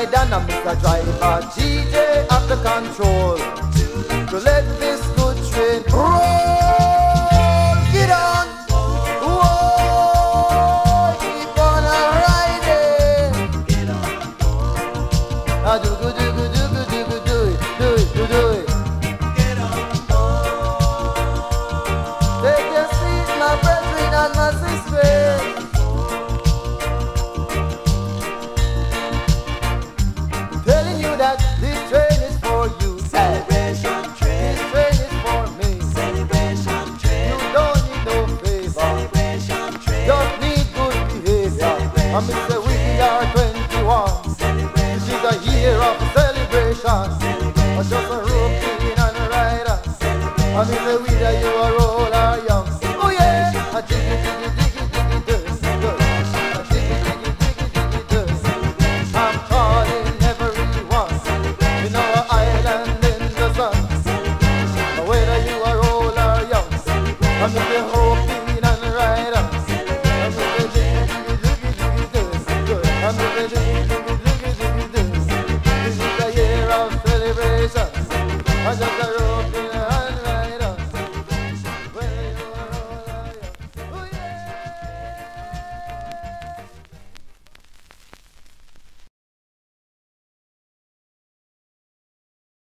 ride and I'm Mr. Driver, DJ at the control to let this good train roll. Get on, whoa, keep on riding. Now do good, do good, do good, do good, do it, do it, do it. Take your seat, my brethren and my sisters. Telling you that this train is for you. Celebration train. This train is for me. Celebration train. You don't need no favor. Celebration train. Just need good behavior. And me say we are 21. Celebration. This is a year of celebration. But just a routine and a rider. And me say we that you are old or young. Oh yeah. I jiggy jiggy